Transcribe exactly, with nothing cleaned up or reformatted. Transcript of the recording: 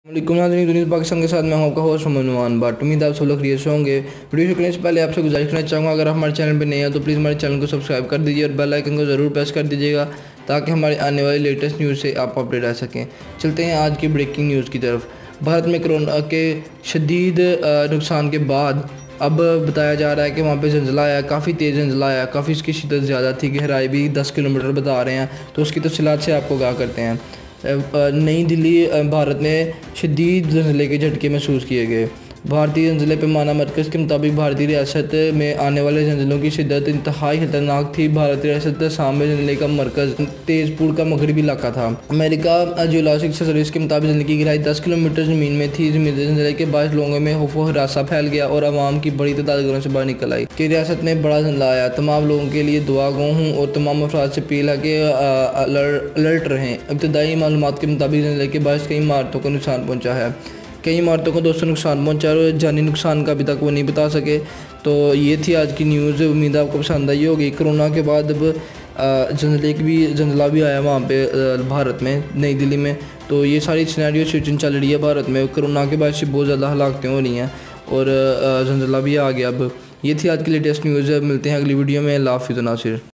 वालेकुम नाज़रीन, दुनिया पाकिस्तान के साथ मैं हूं आपका होस्ट मोहम्मद बाट। उम्मीद है आप सब लोग खैरियत से होंगे। वीडियो शुरू करने से पहले आपसे गुजारिश करना चाहूँगा, अगर आप हमारे चैनल पर नए हैं तो प्लीज़ हमारे चैनल को सब्सक्राइब कर दीजिए और बेल आइकन को ज़रूर प्रेस कर दीजिएगा ताकि हमारे आने वाली लेटेस्ट न्यूज़ से आप अपडेट रह सकें। चलते हैं आज की ब्रेकिंग न्यूज़ की तरफ। भारत में कोरोना के शदीद नुकसान के बाद अब बताया जा रहा है कि वहाँ पे ज़लज़ला आया, काफ़ी तेज़ ज़लज़ला आया, काफ़ी इसकी शिद्दत ज़्यादा थी, गहराई भी दस किलोमीटर बता रहे हैं। तो उसकी तफसीलात से आपको आगाह करते हैं। नई दिल्ली भारत में शदीद ज़लज़ले के झटके महसूस किए गए। भारतीय ज़लज़ले पैमाना मरकज़ के मुताबिक भारतीय रियासत में आने वाले ज़लज़लों की शिद्दत इंतहाई खतरनाक थी। भारतीय रियासत असम में ज़लज़ले का मरकज़ तेज़पुर का मगरबी इलाका था। अमेरिका जियोलॉजिकल सर्विस के मुताबिक ज़लज़ले की गहराई दस किलोमीटर ज़मीन में थी। ज़लज़ले के बाद लोगों में खौफ व हरासा फैल गया और आवाम की बड़ी तादाद घरों से बाहर निकल आई कि रियासत में बड़ा ज़लज़ला आया। तमाम लोगों के लिए दुआ गो हूँ और तमाम अफराद से अपील है कि अलर्ट रहें। इब्तदाई मालूमात के मुताबिक ज़लज़ले के बाद कई इमारतों को नुकसान पहुँचा है। कई इमारतों को दोस्तों नुकसान पहुंचा और जानी नुकसान का अभी तक वो नहीं बता सके। तो ये थी आज की न्यूज़, उम्मीद आपको पसंद आई होगी। कोरोना के बाद अब ज़लज़ले की भी ज़लज़ला भी आया वहाँ पे भारत में, नई दिल्ली में। तो ये सारी सिनेरियो सिचुएशन चल रही है भारत में। कोरोना के बाद से बहुत ज़्यादा हलाकतें हो रही हैं और ज़लज़ला भी आ गया। अब ये थी आज की लेटेस्ट न्यूज़। मिलते हैं अगली वीडियो में। अल्लाह हाफ़िज़ नासिर।